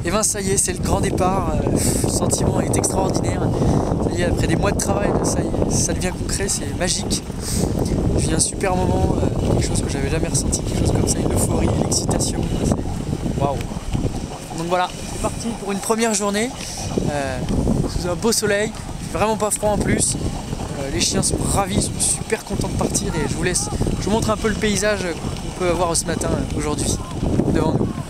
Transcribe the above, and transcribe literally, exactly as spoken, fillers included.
Et ben ça y est, c'est le grand départ, le sentiment est extraordinaire. Ça y est, après des mois de travail, ça, y est, ça devient concret, c'est magique. Je vis un super moment, quelque chose que j'avais jamais ressenti, quelque chose comme ça, une euphorie, une excitation. Waouh! Donc voilà, c'est parti pour une première journée, euh, sous un beau soleil, vraiment pas froid en plus. Euh, les chiens sont ravis, ils sont super contents de partir et je vous laisse, je vous montre un peu le paysage qu'on peut avoir ce matin aujourd'hui devant nous.